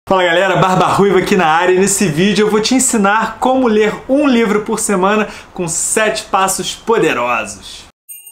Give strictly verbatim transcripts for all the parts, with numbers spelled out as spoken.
Fala galera, Barba Ruiva aqui na área e nesse vídeo eu vou te ensinar como ler um livro por semana com sete passos poderosos.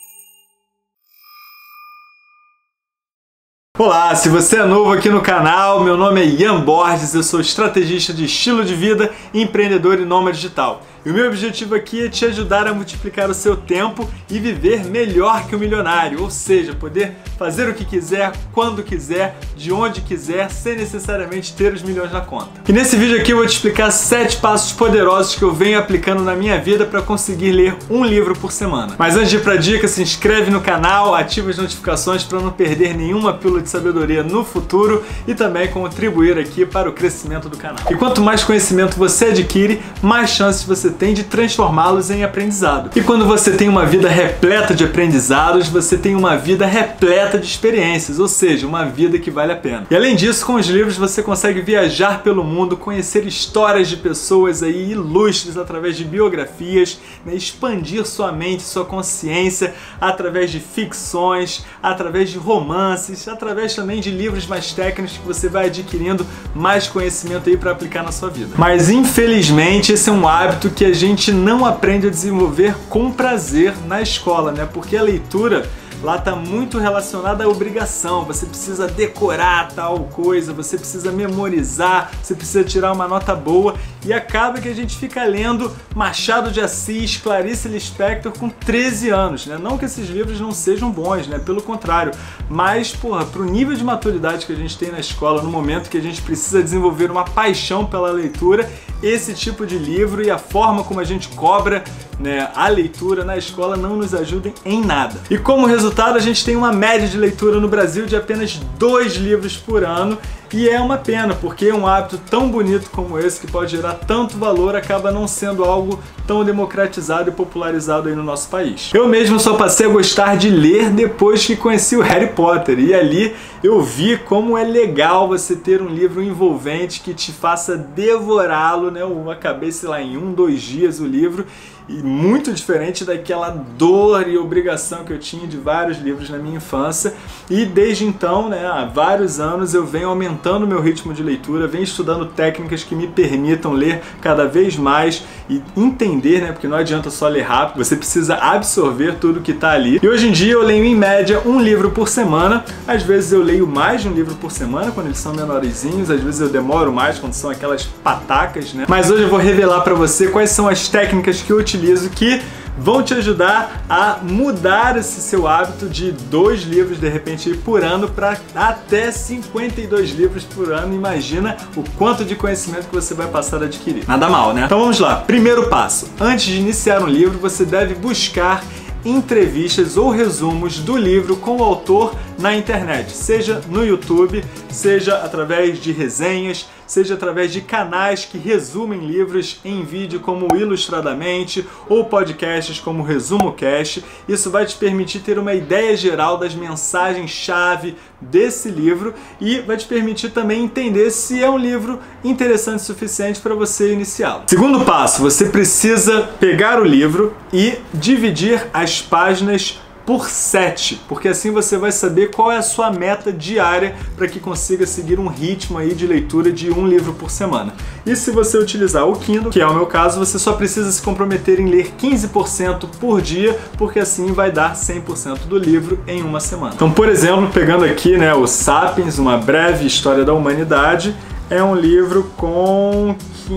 Olá, se você é novo aqui no canal, meu nome é Ian Borges, eu sou estrategista de estilo de vida, empreendedor e nômade digital. E o meu objetivo aqui é te ajudar a multiplicar o seu tempo e viver melhor que o milionário, ou seja, poder fazer o que quiser, quando quiser, de onde quiser, sem necessariamente ter os milhões na conta. E nesse vídeo aqui eu vou te explicar sete passos poderosos que eu venho aplicando na minha vida para conseguir ler um livro por semana. Mas antes de ir para a dica, se inscreve no canal, ativa as notificações para não perder nenhuma pílula de sabedoria no futuro e também contribuir aqui para o crescimento do canal. E quanto mais conhecimento você adquire, mais chances você tem de transformá-los em aprendizado. E quando você tem uma vida repleta de aprendizados, você tem uma vida repleta de experiências, ou seja, uma vida que vale a pena. E além disso, com os livros você consegue viajar pelo mundo, conhecer histórias de pessoas aí ilustres através de biografias, né, expandir sua mente, sua consciência através de ficções, através de romances, através também de livros mais técnicos que você vai adquirindo mais conhecimento aí para aplicar na sua vida. Mas infelizmente esse é um hábito que a gente não aprende a desenvolver com prazer na escola, né? Porque a leitura lá está muito relacionada à obrigação, você precisa decorar tal coisa, você precisa memorizar, você precisa tirar uma nota boa e acaba que a gente fica lendo Machado de Assis, Clarice Lispector com treze anos, né? Não que esses livros não sejam bons, né? Pelo contrário, mas, porra, pro nível de maturidade que a gente tem na escola, no momento que a gente precisa desenvolver uma paixão pela leitura, esse tipo de livro e a forma como a gente cobra, né, a leitura na escola não nos ajudem em nada. E como resultado, a gente tem uma média de leitura no Brasil de apenas dois livros por ano. E é uma pena, porque um hábito tão bonito como esse, que pode gerar tanto valor, acaba não sendo algo tão democratizado e popularizado aí no nosso país. Eu mesmo só passei a gostar de ler depois que conheci o Harry Potter, e ali eu vi como é legal você ter um livro envolvente que te faça devorá-lo, né? Eu acabei, sei lá, em um, dois dias o livro, e muito diferente daquela dor e obrigação que eu tinha de vários livros na minha infância. E desde então, né, há vários anos eu venho aumentando o meu ritmo de leitura, venho estudando técnicas que me permitam ler cada vez mais e entender, né, porque não adianta só ler rápido, você precisa absorver tudo que está ali. E hoje em dia eu leio em média um livro por semana, às vezes eu leio mais de um livro por semana quando eles são menorzinhos, às vezes eu demoro mais quando são aquelas patacas, né? Mas hoje eu vou revelar para você quais são as técnicas que eu utilizo que vão te ajudar a mudar esse seu hábito de dois livros de repente por ano para até cinquenta e dois livros por ano. Imagina o quanto de conhecimento que você vai passar a adquirir. Nada mal, né? Então vamos lá. Primeiro passo. Antes de iniciar um livro, você deve buscar entrevistas ou resumos do livro com o autor na internet, seja no YouTube, seja através de resenhas, seja através de canais que resumem livros em vídeo como Ilustradamente ou podcasts como Resumo Cast. Isso vai te permitir ter uma ideia geral das mensagens-chave desse livro e vai te permitir também entender se é um livro interessante o suficiente para você iniciá-lo. Segundo passo, você precisa pegar o livro e dividir as páginas por sete, porque assim você vai saber qual é a sua meta diária para que consiga seguir um ritmo aí de leitura de um livro por semana. E se você utilizar o Kindle, que é o meu caso, você só precisa se comprometer em ler quinze por cento por dia, porque assim vai dar cem por cento do livro em uma semana. Então, por exemplo, pegando aqui, né, o Sapiens, uma breve história da humanidade, é um livro com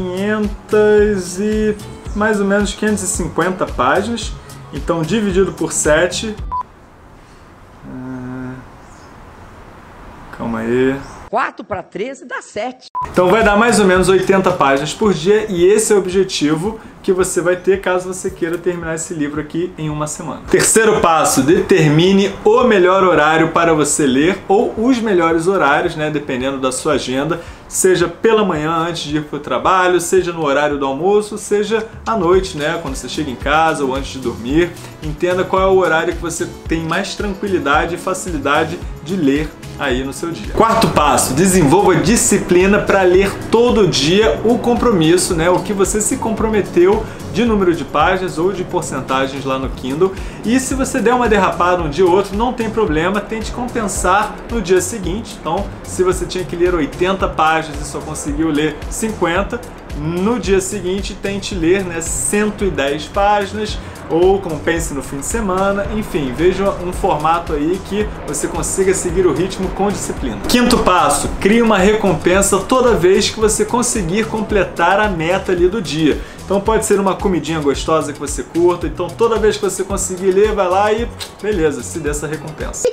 quinhentas e mais ou menos quinhentas e cinquenta páginas. Então, dividido por sete... Ah, calma aí... quatro para treze dá sete. Então vai dar mais ou menos oitenta páginas por dia e esse é o objetivo que você vai ter caso você queira terminar esse livro aqui em uma semana. Terceiro passo, determine o melhor horário para você ler ou os melhores horários, né, dependendo da sua agenda, seja pela manhã antes de ir para o trabalho, seja no horário do almoço, seja à noite, né, quando você chega em casa ou antes de dormir. Entenda qual é o horário que você tem mais tranquilidade e facilidade de ler aí no seu dia. Quarto passo, desenvolva disciplina para ler todo dia o compromisso, né? O que você se comprometeu de número de páginas ou de porcentagens lá no Kindle. E se você der uma derrapada um dia ou outro, não tem problema, tente compensar no dia seguinte. Então, se você tinha que ler oitenta páginas e só conseguiu ler cinquenta, no dia seguinte tente ler, né, cento e dez páginas, ou compense no fim de semana, enfim, veja um formato aí que você consiga seguir o ritmo com disciplina. Quinto passo, crie uma recompensa toda vez que você conseguir completar a meta ali do dia. Então pode ser uma comidinha gostosa que você curta, então toda vez que você conseguir ler, vai lá e beleza, se dê essa recompensa.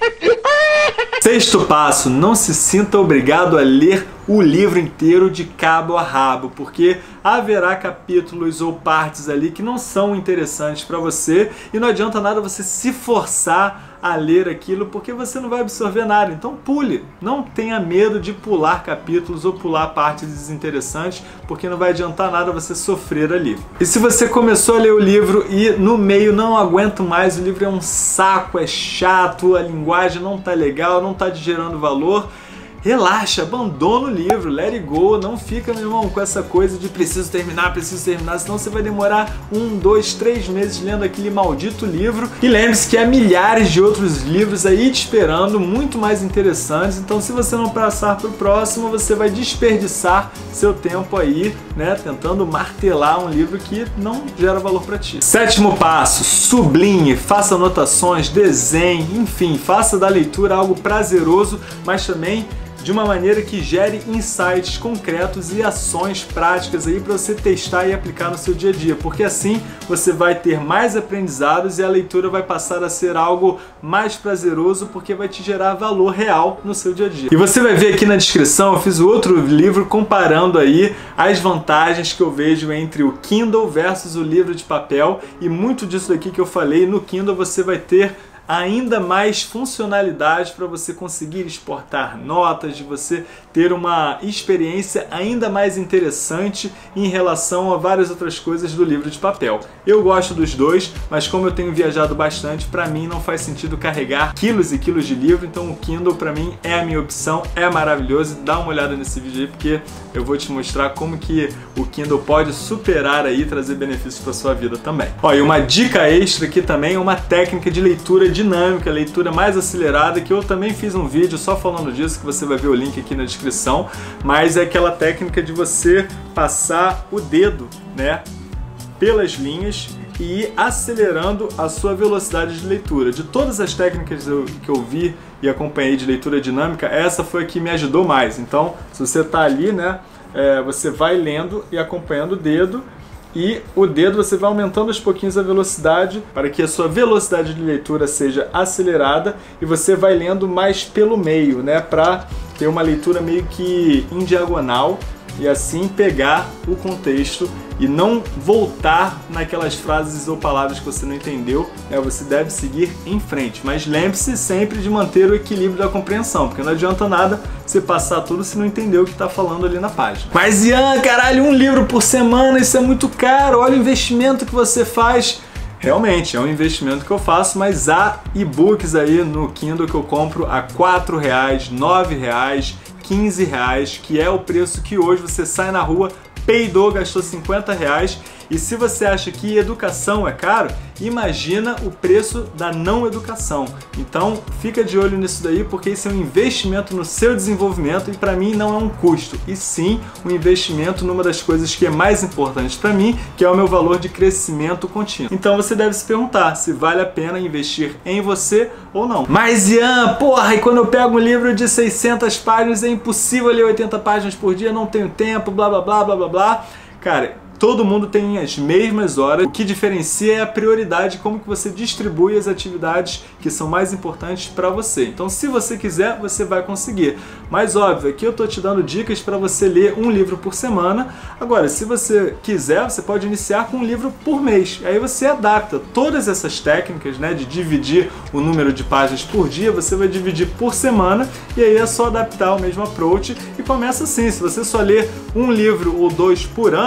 Sexto passo, não se sinta obrigado a ler o livro inteiro de cabo a rabo, porque haverá capítulos ou partes ali que não são interessantes para você e não adianta nada você se forçar a ler aquilo porque você não vai absorver nada. Então pule, não tenha medo de pular capítulos ou pular partes desinteressantes, porque não vai adiantar nada você sofrer ali. E se você começou a ler o livro e no meio não aguenta mais, o livro é um saco, é chato, a linguagem não tá legal, não tá gerando valor, relaxa, abandona o livro, let it go, não fica, meu irmão, com essa coisa de preciso terminar, preciso terminar, senão você vai demorar um, dois, três meses lendo aquele maldito livro. E lembre-se que há milhares de outros livros aí te esperando, muito mais interessantes, então se você não passar para o próximo, você vai desperdiçar seu tempo aí, né, tentando martelar um livro que não gera valor para ti. Sétimo passo, sublinhe, faça anotações, desenhe, enfim, faça da leitura algo prazeroso, mas também de uma maneira que gere insights concretos e ações práticas aí para você testar e aplicar no seu dia a dia, porque assim você vai ter mais aprendizados e a leitura vai passar a ser algo mais prazeroso, porque vai te gerar valor real no seu dia a dia. E você vai ver aqui na descrição, eu fiz outro livro comparando aí as vantagens que eu vejo entre o Kindle versus o livro de papel, e muito disso daqui que eu falei, no Kindle você vai ter ainda mais funcionalidade para você conseguir exportar notas, de você ter uma experiência ainda mais interessante em relação a várias outras coisas do livro de papel. Eu gosto dos dois, mas como eu tenho viajado bastante, para mim não faz sentido carregar quilos e quilos de livro, então o Kindle para mim é a minha opção, é maravilhoso. Dá uma olhada nesse vídeo aí, porque eu vou te mostrar como que o Kindle pode superar aí e trazer benefícios para sua vida também. Ó, e uma dica extra aqui também é uma técnica de leitura dinâmica, leitura mais acelerada, que eu também fiz um vídeo só falando disso, que você vai ver o link aqui na descrição, mas é aquela técnica de você passar o dedo, né, pelas linhas e ir acelerando a sua velocidade de leitura. De todas as técnicas que eu vi e acompanhei de leitura dinâmica, essa foi a que me ajudou mais. Então, se você está ali, né, é, você vai lendo e acompanhando o dedo, e o dedo você vai aumentando aos pouquinhos a velocidade para que a sua velocidade de leitura seja acelerada, e você vai lendo mais pelo meio, né, para ter uma leitura meio que em diagonal e assim pegar o contexto e não voltar naquelas frases ou palavras que você não entendeu, né? Você deve seguir em frente, mas lembre-se sempre de manter o equilíbrio da compreensão, porque não adianta nada você passar tudo se não entender o que está falando ali na página. Mas Ian, caralho, um livro por semana, isso é muito caro, olha o investimento que você faz. Realmente, é um investimento que eu faço, mas há e-books aí no Kindle que eu compro a quatro reais, nove reais, quinze reais, que é o preço que hoje você sai na rua, peidou, gastou cinquenta reais. E se você acha que educação é caro, imagina o preço da não educação. Então fica de olho nisso daí, porque isso é um investimento no seu desenvolvimento e para mim não é um custo, e sim um investimento numa das coisas que é mais importante para mim, que é o meu valor de crescimento contínuo. Então você deve se perguntar se vale a pena investir em você ou não. Mas Ian, porra, e quando eu pego um livro de seiscentas páginas é impossível ler oitenta páginas por dia, não tenho tempo, blá blá blá blá blá blá. Cara, todo mundo tem as mesmas horas, o que diferencia é a prioridade, como que você distribui as atividades que são mais importantes para você. Então se você quiser, você vai conseguir. Mas óbvio, aqui eu tô te dando dicas para você ler um livro por semana. Agora, se você quiser, você pode iniciar com um livro por mês. Aí você adapta todas essas técnicas, né, de dividir o número de páginas por dia, você vai dividir por semana, e aí é só adaptar o mesmo approach e começa assim. Se você só ler um livro ou dois por ano,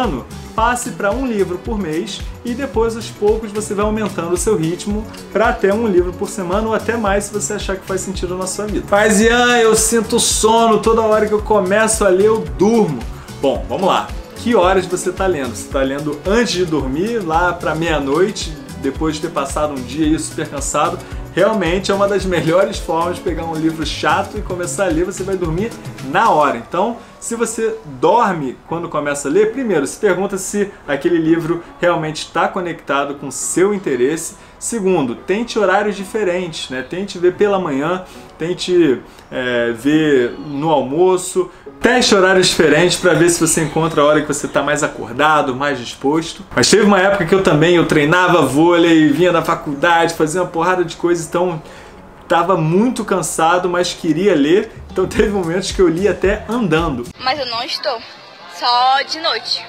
passe para um livro por mês e depois, aos poucos, você vai aumentando o seu ritmo para até um livro por semana ou até mais se você achar que faz sentido na sua vida. Mas Ian, eu sinto sono, toda hora que eu começo a ler eu durmo. Bom, vamos lá. Que horas você está lendo? Você está lendo antes de dormir, lá para meia-noite, depois de ter passado um dia aí super cansado? Realmente é uma das melhores formas de pegar um livro chato e começar a ler, você vai dormir na hora. Então, se você dorme quando começa a ler, primeiro, se pergunta se aquele livro realmente está conectado com o seu interesse. Segundo, tente horários diferentes, né? Tente ver pela manhã, tente é, ver no almoço. Teste horários diferentes para ver se você encontra a hora que você está mais acordado, mais disposto. Mas teve uma época que eu também, eu treinava vôlei, vinha da faculdade, fazia uma porrada de coisas, então estava muito cansado, mas queria ler. Então teve momentos que eu li até andando. Mas eu não estou, só de noite.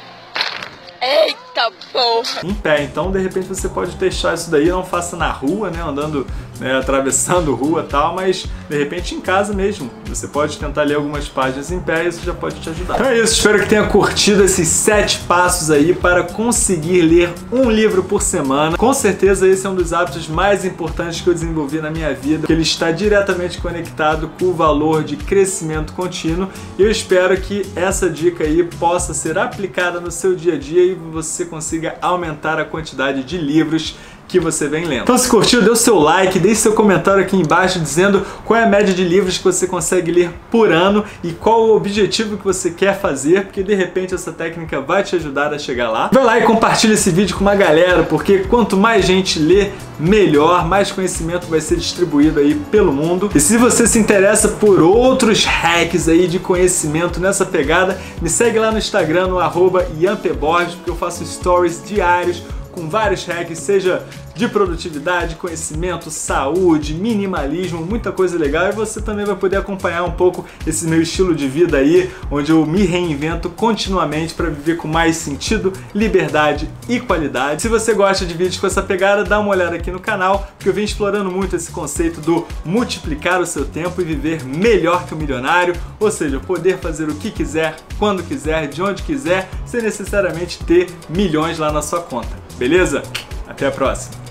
Eita porra! Em pé, então de repente você pode testar isso daí, não faça na rua, né, andando, né, atravessando rua e tal, mas de repente em casa mesmo. Você pode tentar ler algumas páginas em pé e isso já pode te ajudar. Então é isso, espero que tenha curtido esses sete passos aí para conseguir ler um livro por semana. Com certeza esse é um dos hábitos mais importantes que eu desenvolvi na minha vida, que ele está diretamente conectado com o valor de crescimento contínuo e eu espero que essa dica aí possa ser aplicada no seu dia a dia e você consiga aumentar a quantidade de livros que você vem lendo. Então se curtiu, dê o seu like, deixe seu comentário aqui embaixo dizendo qual é a média de livros que você consegue ler por ano e qual o objetivo que você quer fazer, porque de repente essa técnica vai te ajudar a chegar lá. Vai lá e compartilha esse vídeo com uma galera, porque quanto mais gente lê, melhor, mais conhecimento vai ser distribuído aí pelo mundo. E se você se interessa por outros hacks aí de conhecimento nessa pegada, me segue lá no Instagram, no arroba Ian P. Borges, porque eu faço stories diários com vários hacks, seja de produtividade, conhecimento, saúde, minimalismo, muita coisa legal, e você também vai poder acompanhar um pouco esse meu estilo de vida aí, onde eu me reinvento continuamente para viver com mais sentido, liberdade e qualidade. Se você gosta de vídeos com essa pegada, dá uma olhada aqui no canal, porque eu venho explorando muito esse conceito do multiplicar o seu tempo e viver melhor que o milionário, ou seja, poder fazer o que quiser, quando quiser, de onde quiser, sem necessariamente ter milhões lá na sua conta. Beleza? Até a próxima!